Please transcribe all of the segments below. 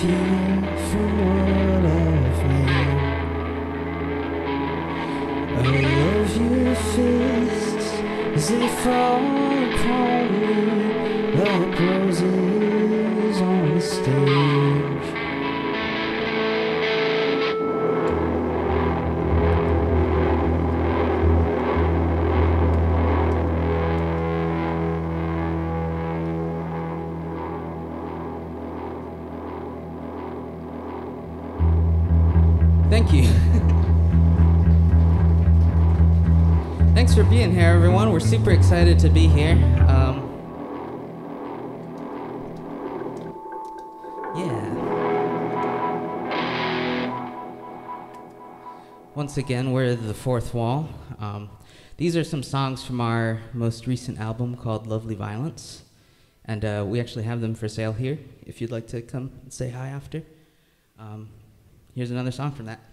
steal from what I've made. I love your fists as they fall upon me like roses on the stage. Thank you. Thanks for being here, everyone. We're super excited to be here. Yeah. Once again, we're the Fourth Wall. These are some songs from our most recent album called Lovely Violence. And we actually have them for sale here, if you'd like to come and say hi after. Here's another song from that.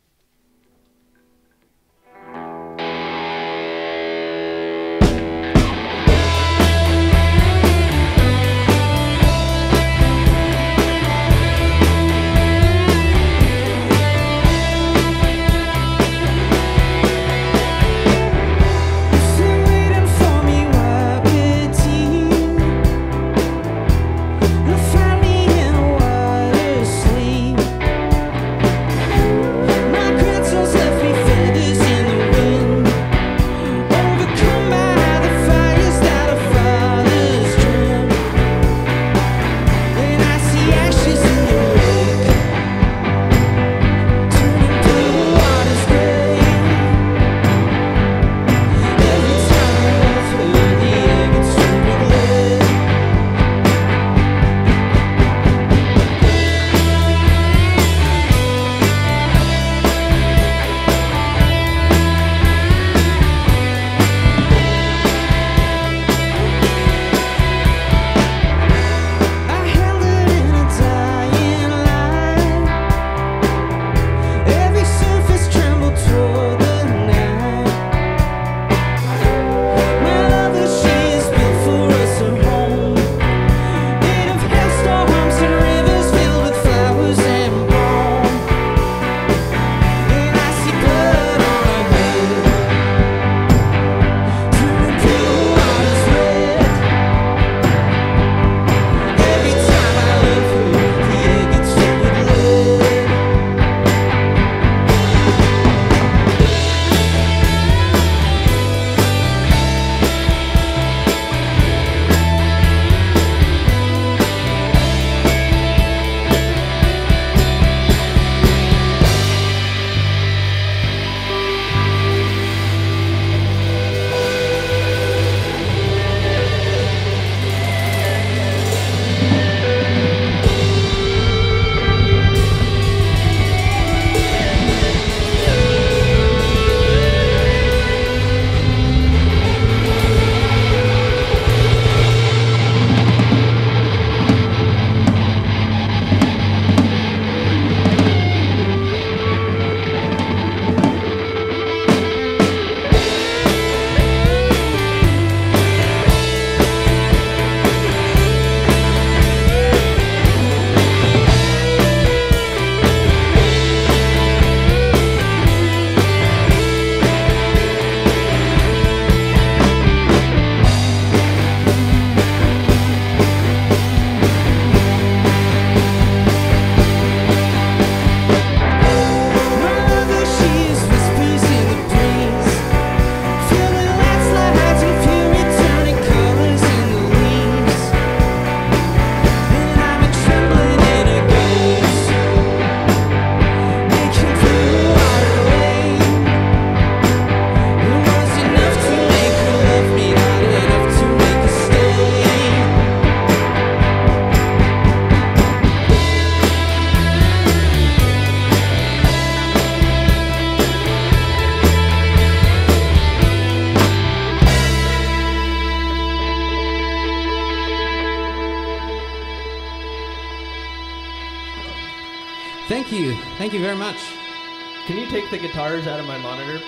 Thank you. Thank you very much. Can you take the guitars out of my monitor?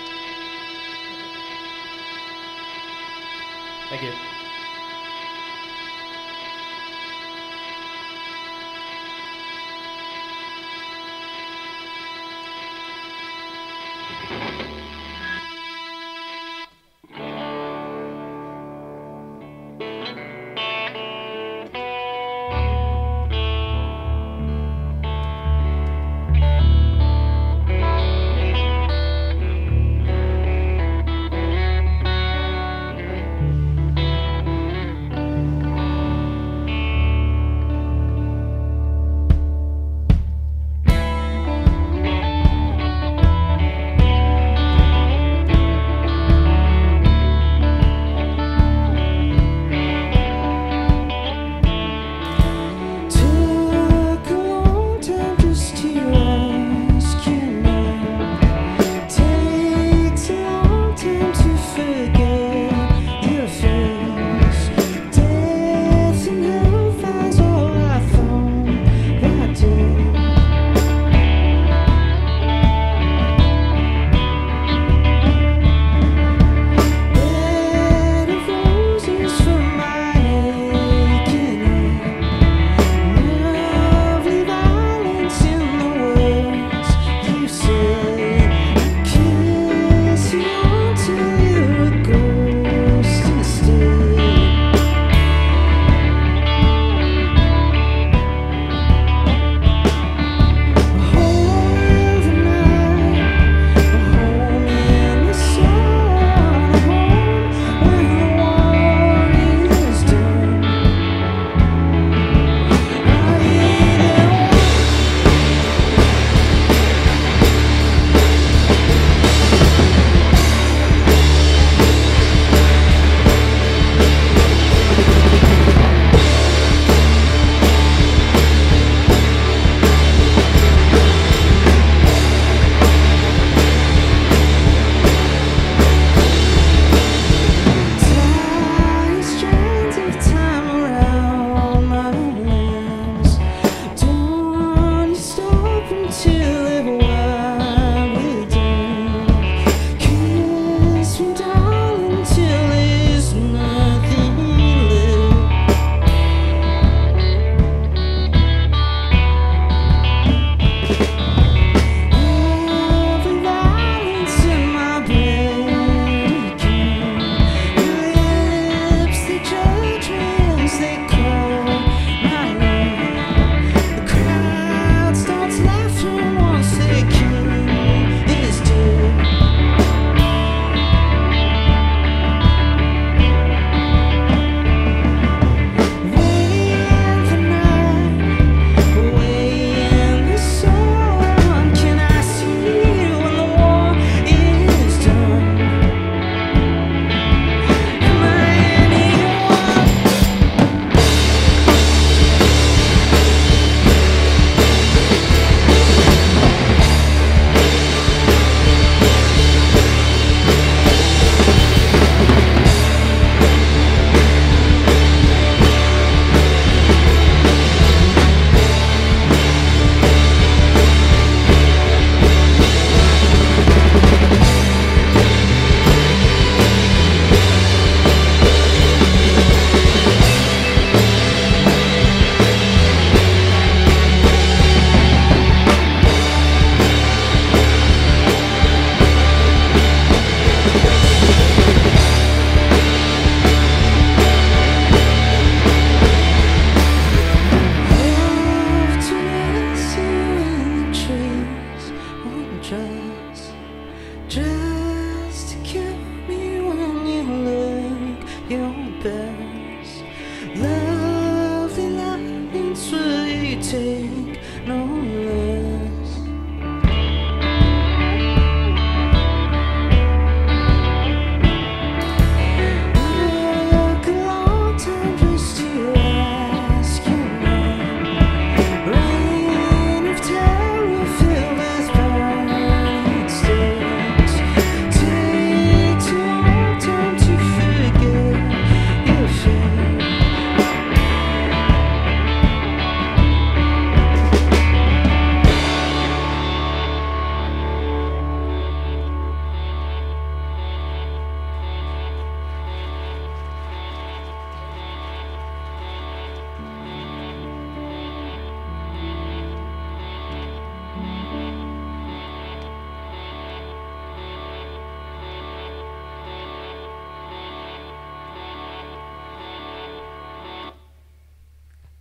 Thank you.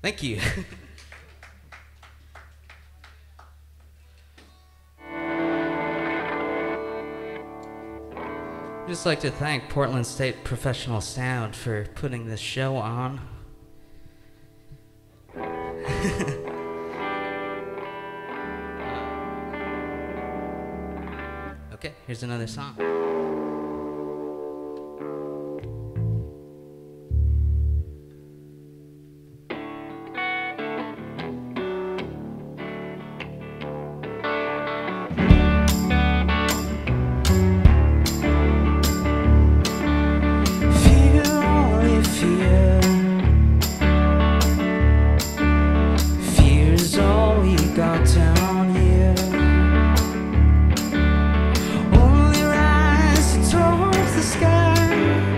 Thank you. I'd just like to thank Portland State Professional Sound for putting this show on. Okay, here's another song. Fear's all we got down here. Only rise towards the sky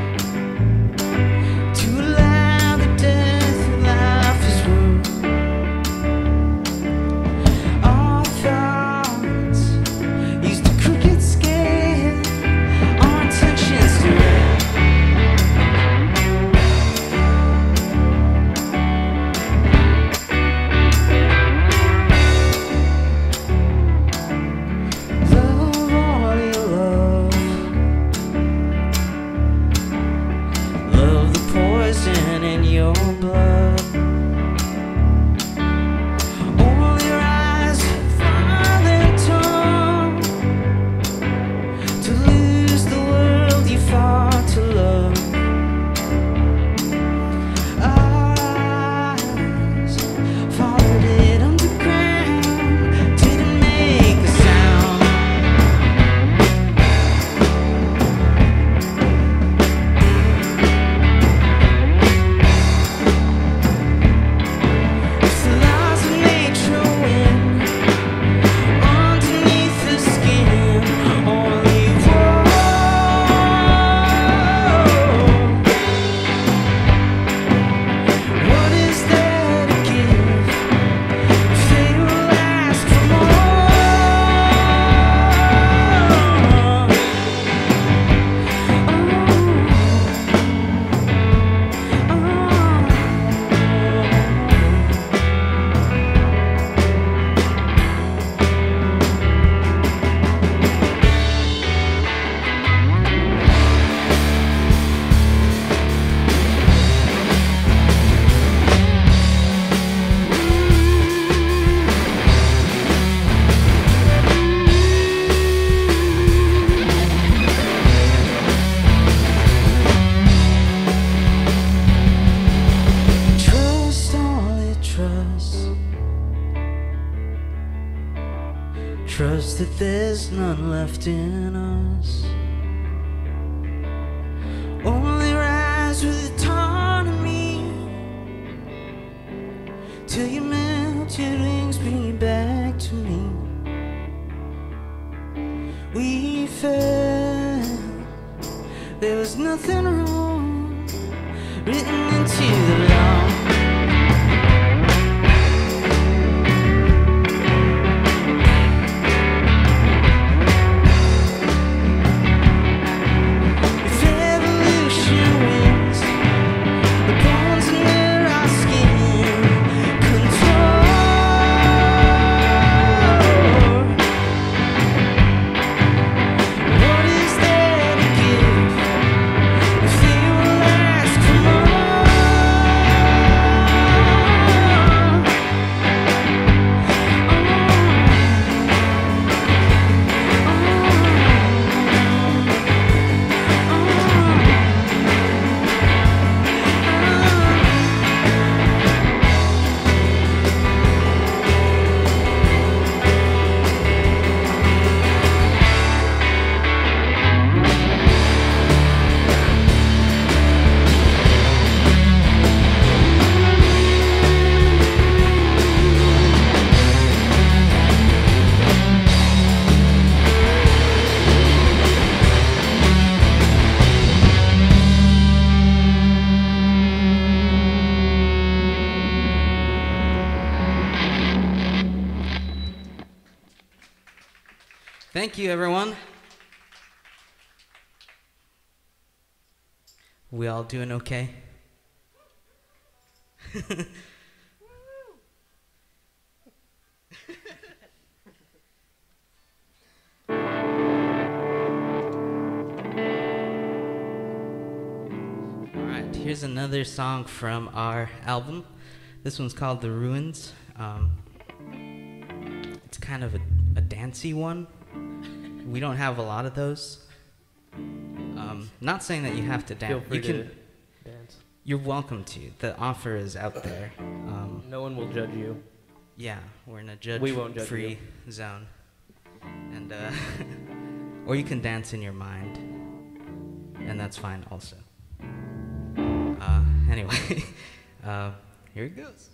to allow the death of life is worth. Our thoughts used to crooked scale, our intentions direct. In your blood, only rise father tongue to lose the world you fought to love. Eyes followed it underground, didn't make a sound. Trust that there's none left in us. Only rise with autonomy till you melt your wings, bring you back to me. We fell, there was nothing wrong written into the law. Thank you, everyone. We all doing okay? here's another song from our album. This one's called The Ruins. It's kind of a dancey one. We don't have a lot of those. Not saying that you have to dance. Feel free to dance. You're welcome to. The offer is out there. No one will judge you. Yeah, we're in a We won't judge judge-free zone. And or you can dance in your mind, and that's fine also. Anyway, here it goes.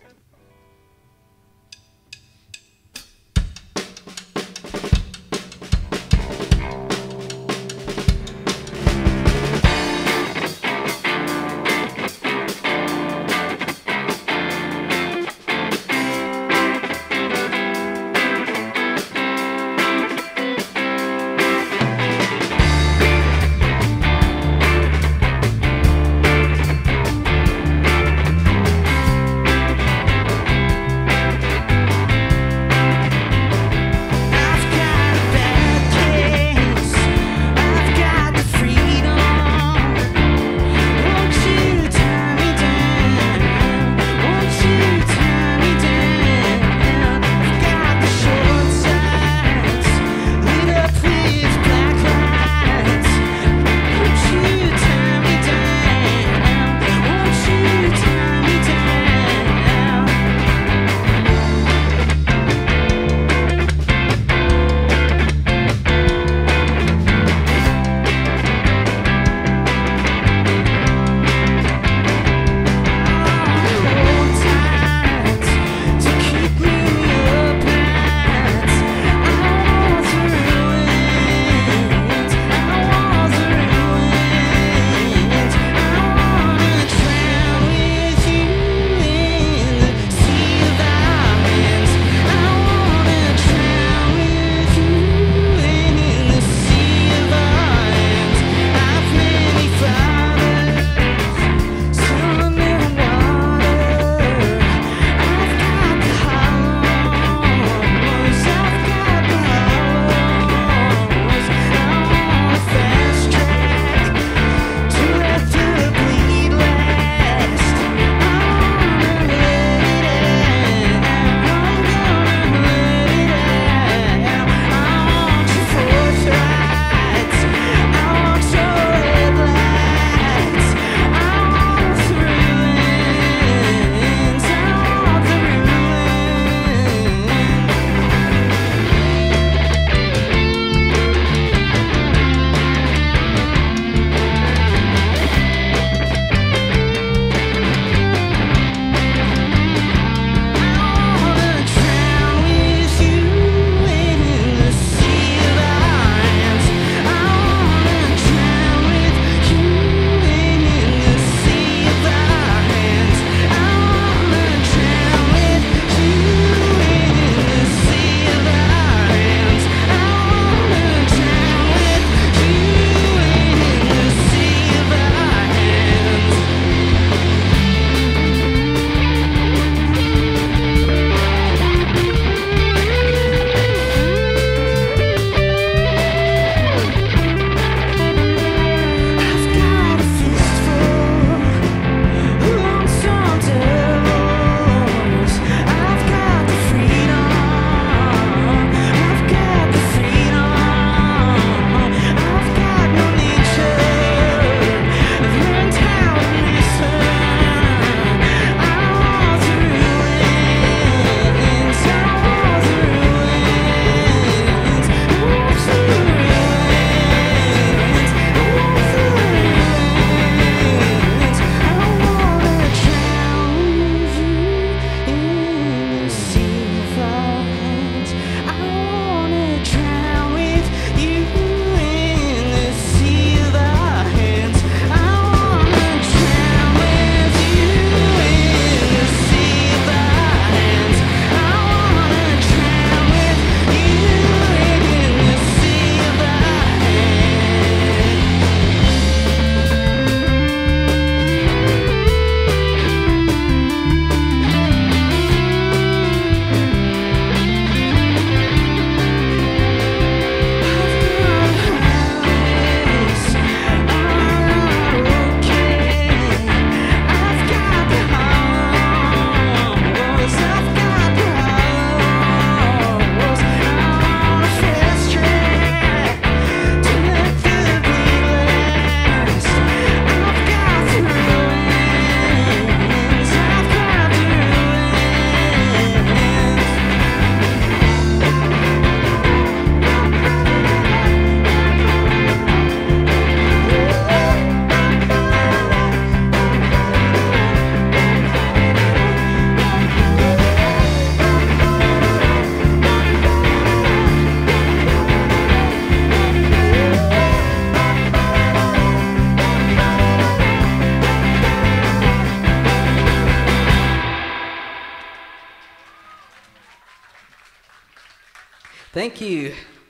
Thank you.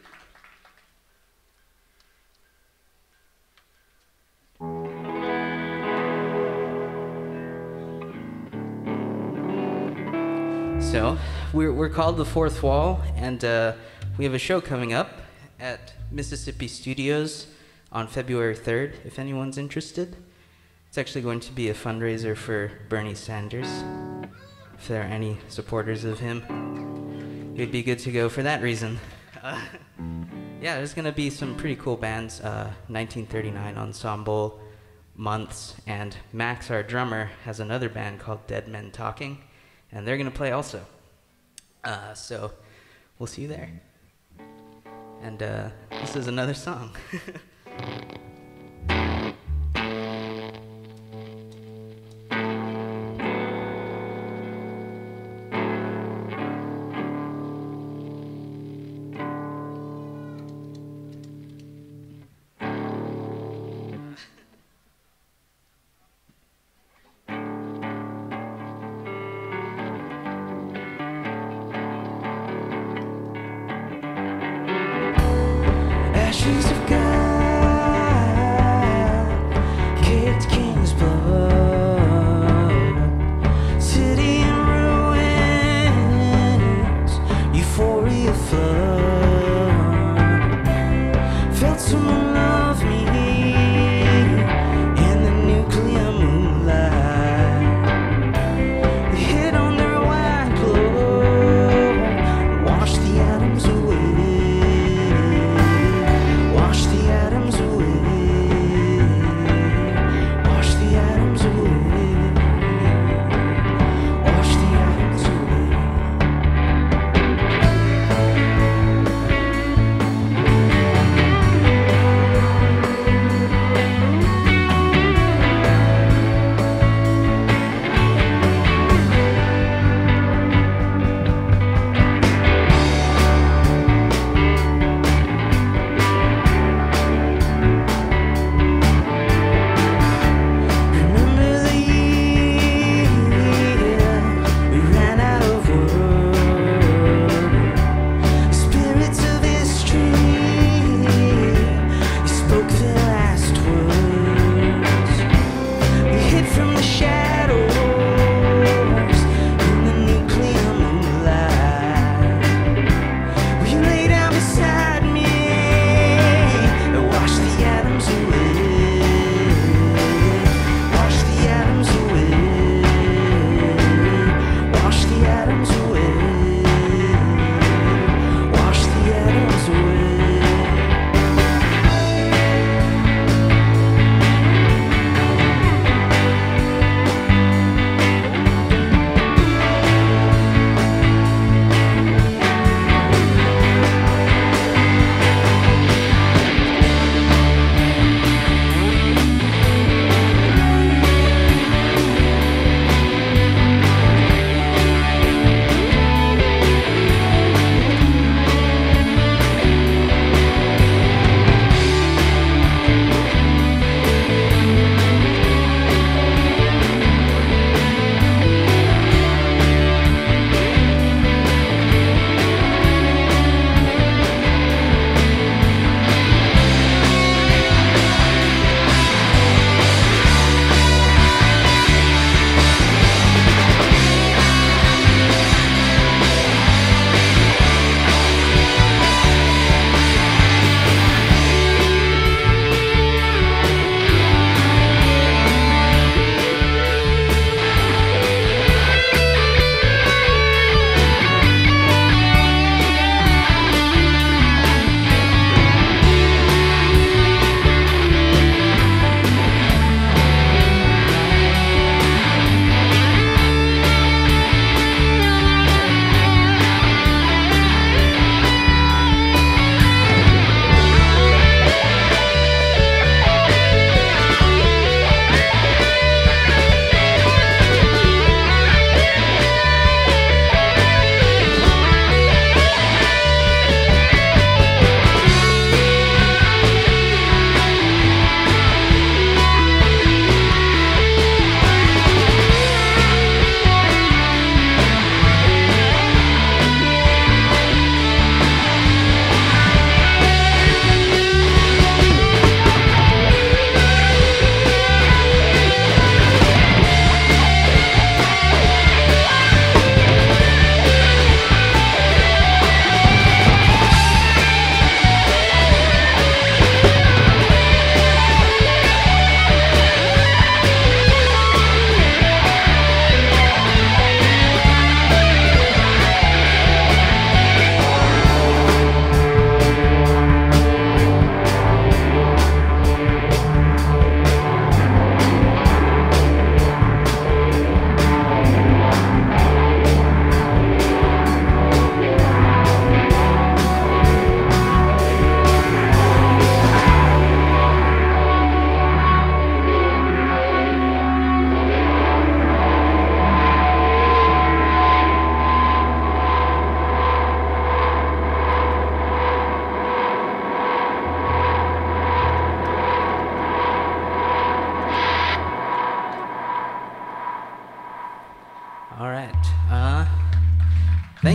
So, we're called The Fourth Wall, and we have a show coming up at Mississippi Studios on February 3rd, if anyone's interested. It's actually going to be a fundraiser for Bernie Sanders. If there are any supporters of him, it'd be good to go for that reason. Yeah, there's going to be some pretty cool bands, 1939 Ensemble, Months, and Max, our drummer, has another band called Dead Men Talking, and they're going to play also. So we'll see you there. And this is another song. Ashes of God.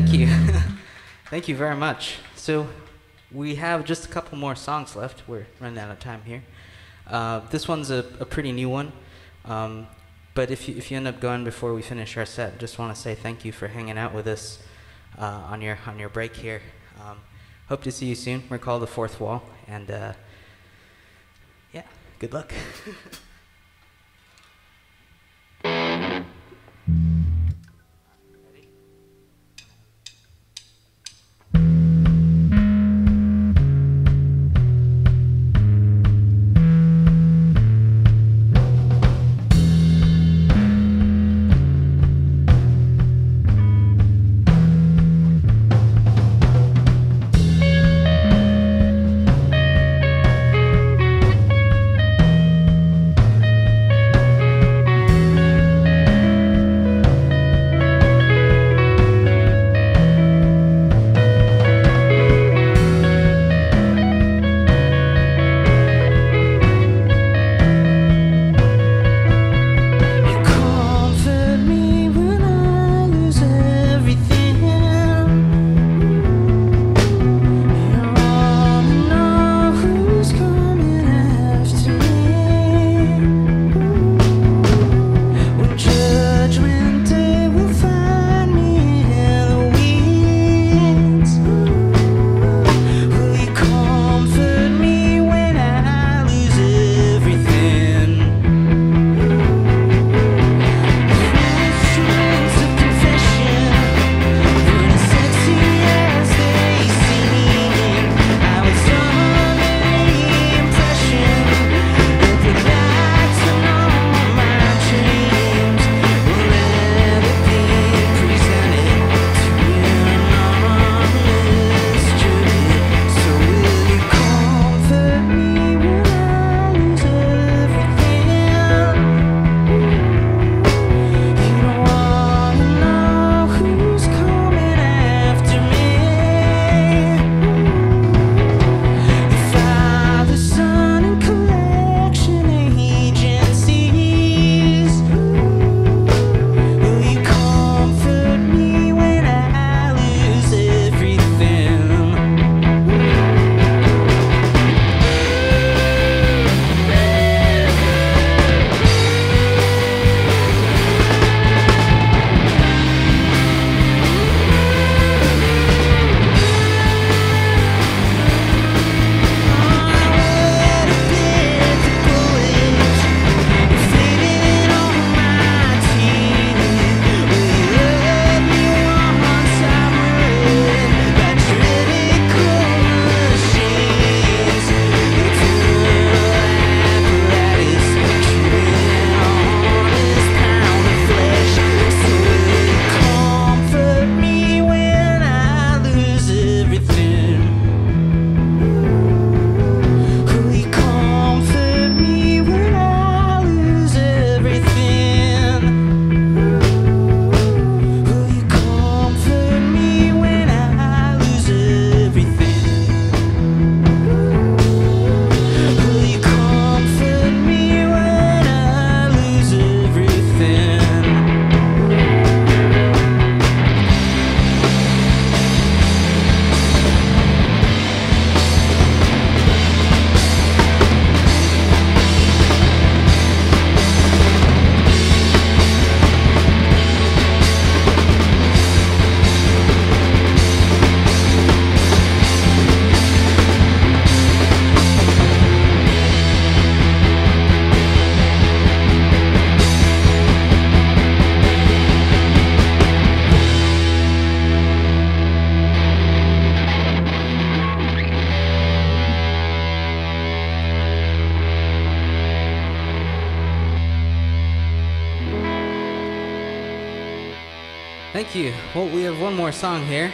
Thank you. Thank you very much. So we have just a couple more songs left. We're running out of time here. This one's a pretty new one. But if you end up going before we finish our set, just want to say thank you for hanging out with us on your break here. Hope to see you soon. We're called The Fourth Wall, and yeah, good luck. Thank you. Well, we have one more song here.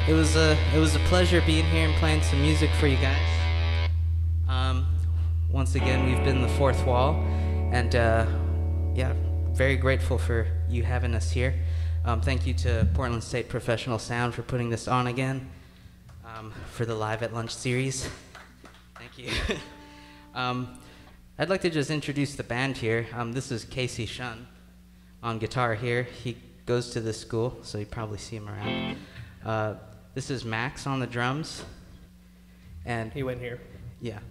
it was a pleasure being here and playing some music for you guys. Once again, we've been the fourth wall, and yeah, very grateful for you having us here. Thank you to Portland State Professional Sound for putting this on again, for the Live at Lunch series. Thank you. I'd like to just introduce the band here. This is Casey Shun on guitar here. He goes to this school, so you probably see him around. This is Max on the drums. And He went here. yeah.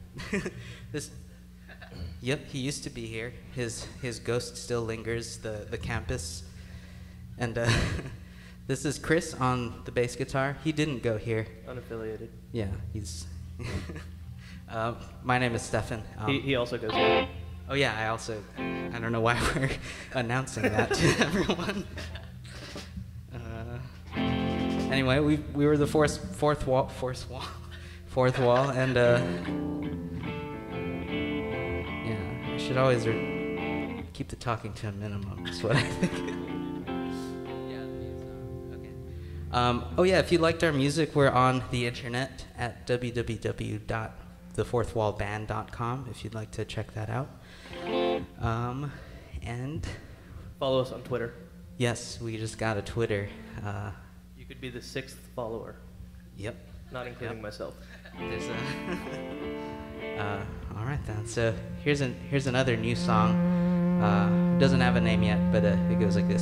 Yep, he used to be here. His ghost still lingers the campus. And this is Chris on the bass guitar. He didn't go here. Unaffiliated. Yeah, he's my name is Stefan. He also goes here. Oh yeah, I don't know why we're announcing that to everyone. Anyway, we were the fourth wall, and yeah, I should always keep the talking to a minimum. Is what I think. Okay. Oh yeah, if you liked our music, we're on the internet at www.thefourthwallband.com if you'd like to check that out. And Follow us on Twitter. yes, we just got a Twitter. You could be the 6th follower, Yep. not including myself. There's a all right then. So here's another new song. Doesn't have a name yet, but it goes like this.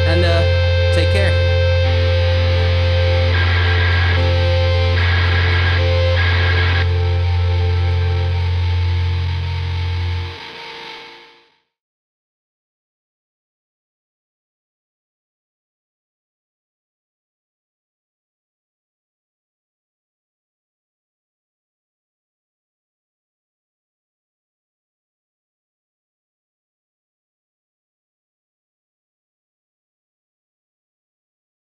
And take care.